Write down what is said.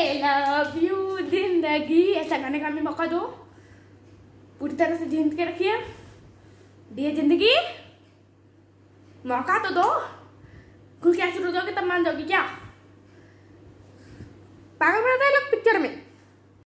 Love you जिंदगी ऐसा गाने का हमें मौका दो, पूरी तरह से जीत के रखिए। दिए जिंदगी, मौका तो दो। खुल के ऐसे रो दोगे तब मान जाओगी क्या?